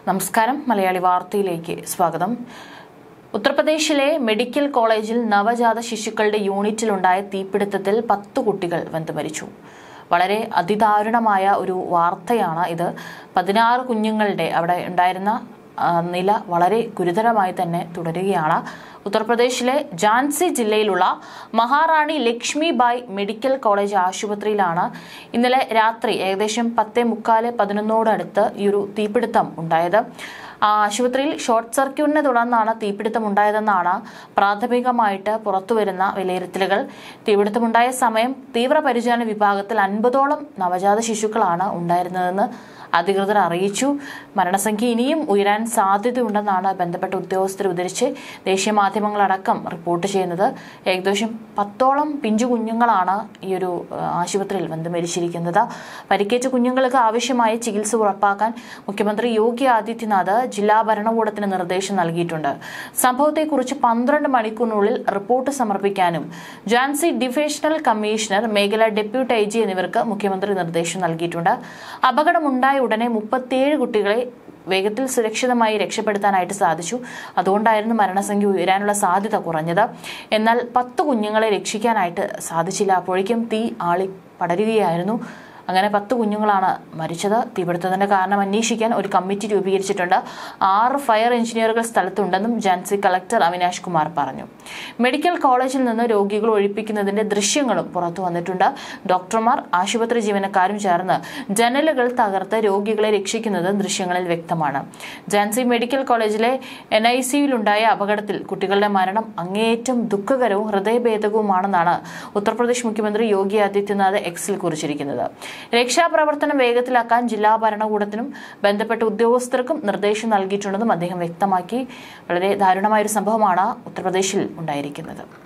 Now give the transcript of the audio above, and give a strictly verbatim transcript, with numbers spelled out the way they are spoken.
നമസ്കാരം മലയാളി വാർത്തയിലേക്ക് സ്വാഗതം. ഉത്തർപ്രദേശിലെ മെഡിക്കൽ കോളേജിൽ നവജാത ശിശുക്കളുടെ യൂണിറ്റിലുണ്ടായ തീപിടുത്തത്തിൽ പത്ത് കുട്ടികൾ വെന്തു മരിച്ചു. വളരെ അതിദാരുണമായ ഒരു വാർത്തയാണ് ഇത്. പതിനാറ് കുഞ്ഞുങ്ങളുടെ അവിടെ ഉണ്ടായിരുന്ന നില വളരെ ഗുരുതരമായി തന്നെ തുടരുകയാണ്. ഉത്തർപ്രദേശിലെ ഝാൻസി ജില്ലയിലുള്ള മഹാറാണി ലക്ഷ്മിബായ് മെഡിക്കൽ കോളേജ് ആശുപത്രിയിലാണ് ഇന്നലെ രാത്രി ഏകദേശം പത്തേ മുക്കാല് പതിനൊന്നോടടുത്ത് ഈ ഒരു തീപിടുത്തം ഉണ്ടായത്. ആശുപത്രിയിൽ ഷോർട്ട് സർക്യൂട്ടിനെ തുടർന്നാണ് തീപിടുത്തം ഉണ്ടായതെന്നാണ് പ്രാഥമികമായിട്ട് പുറത്തുവരുന്ന വിലയിരുത്തലുകൾ. തീപിടുത്തമുണ്ടായ സമയം തീവ്രപരിചരണ വിഭാഗത്തിൽ അൻപതോളം നവജാത ശിശുക്കളാണ് ഉണ്ടായിരുന്നതെന്ന് അധികൃതർ അറിയിച്ചു. മരണസംഖ്യ ഇനിയും ഉയരാൻ സാധ്യതയുണ്ടെന്നാണ് ബന്ധപ്പെട്ട ഉദ്യോഗസ്ഥർ ഉദ്ധരിച്ച് ദേശീയ മാധ്യമങ്ങളടക്കം റിപ്പോർട്ട് ചെയ്യുന്നത്. ഏകദേശം പത്തോളം പിഞ്ചു കുഞ്ഞുങ്ങളാണ് ഈ ഒരു ആശുപത്രിയിൽ വെന്തു മരിച്ചിരിക്കുന്നത്. പരിക്കേറ്റ കുഞ്ഞുങ്ങൾക്ക് ആവശ്യമായ ചികിത്സ ഉറപ്പാക്കാൻ മുഖ്യമന്ത്രി യോഗി ആദിത്യനാഥ് ജില്ലാ ഭരണകൂടത്തിന് നിർദ്ദേശം നൽകിയിട്ടുണ്ട്. സംഭവത്തെക്കുറിച്ച് പന്ത്രണ്ട് മണിക്കൂറിനുള്ളിൽ റിപ്പോർട്ട് സമർപ്പിക്കാനും ഝാൻസി ഡിവിഷണൽ കമ്മീഷണർ, മേഖലാ ഡെപ്യൂട്ടി ഐ ജി എന്നിവർക്ക് മുഖ്യമന്ത്രി നിർദ്ദേശം നൽകിയിട്ടുണ്ട്. അപകടമുണ്ടായ ഉടനെ മുപ്പത്തിയേഴ് കുട്ടികളെ വേഗത്തിൽ സുരക്ഷിതമായി രക്ഷപ്പെടുത്താനായിട്ട് സാധിച്ചു. അതുകൊണ്ടായിരുന്നു മരണസംഖ്യ ഉയരാനുള്ള സാധ്യത കുറഞ്ഞത്. എന്നാൽ പത്ത് കുഞ്ഞുങ്ങളെ രക്ഷിക്കാനായിട്ട് സാധിച്ചില്ല. അപ്പോഴേക്കും തീ ആളി പടരുകയായിരുന്നു. അങ്ങനെ പത്ത് കുഞ്ഞുങ്ങളാണ് മരിച്ചത്. തീപിടുത്തത്തിന്റെ കാരണം അന്വേഷിക്കാൻ ഒരു കമ്മിറ്റി രൂപീകരിച്ചിട്ടുണ്ട്. ആറ് ഫയർ എഞ്ചിനീയറുകൾ സ്ഥലത്തുണ്ടെന്നും ഝാൻസി കളക്ടർ അവിനാഷ് കുമാർ പറഞ്ഞു. മെഡിക്കൽ കോളേജിൽ നിന്ന് രോഗികൾ ഒഴിപ്പിക്കുന്നതിന്റെ ദൃശ്യങ്ങളും പുറത്തു വന്നിട്ടുണ്ട്. ഡോക്ടർമാർ, ആശുപത്രി ജീവനക്കാരും ചേർന്ന് ജനലുകൾ തകർത്ത് രോഗികളെ രക്ഷിക്കുന്നത് ദൃശ്യങ്ങളിൽ വ്യക്തമാണ്. ഝാൻസി മെഡിക്കൽ കോളേജിലെ എൻ ഐ സിയുലുണ്ടായ അപകടത്തിൽ കുട്ടികളുടെ മരണം അങ്ങേയറ്റം ദുഃഖകരവും ഹൃദയഭേദകവുമാണെന്നാണ് ഉത്തർപ്രദേശ് മുഖ്യമന്ത്രി യോഗി ആദിത്യനാഥ് എക്സിൽ കുറിച്ചിരിക്കുന്നത്. രക്ഷാപ്രവർത്തനം വേഗത്തിലാക്കാൻ ജില്ലാ ഭരണകൂടത്തിനും ബന്ധപ്പെട്ട ഉദ്യോഗസ്ഥർക്കും നിർദ്ദേശം നൽകിയിട്ടുണ്ടെന്നും അദ്ദേഹം വ്യക്തമാക്കി. വളരെ ദാരുണമായൊരു സംഭവമാണ് ഉത്തർപ്രദേശിൽ ഉണ്ടായിരിക്കുന്നത്.